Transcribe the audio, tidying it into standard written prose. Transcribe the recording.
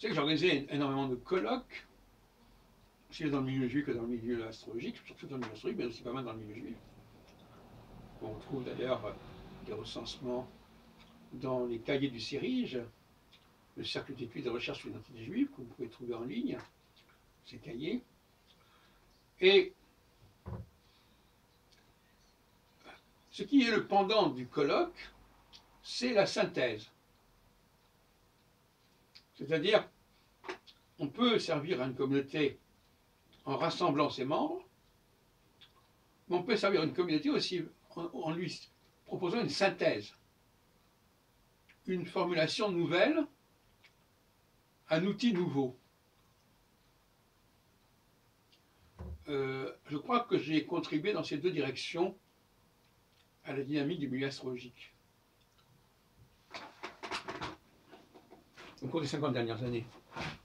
que j'ai organisé énormément de colloques, aussi dans le milieu juif que dans le milieu astrologique, surtout dans le milieu astrologique, mais aussi pas mal dans le milieu juif. On trouve d'ailleurs des recensements dans les cahiers du CERIGE, le Cercle d'études et de recherche sur l'identité juive, que vous pouvez trouver en ligne, ces cahiers. Et ce qui est le pendant du colloque, c'est la synthèse. C'est-à-dire, on peut servir à une communauté en rassemblant ses membres, mais on peut servir à une communauté aussi en lui proposant une synthèse, une formulation nouvelle, un outil nouveau. Je crois que j'ai contribué dans ces deux directions à la dynamique du milieu astrologique au cours des 50 dernières années.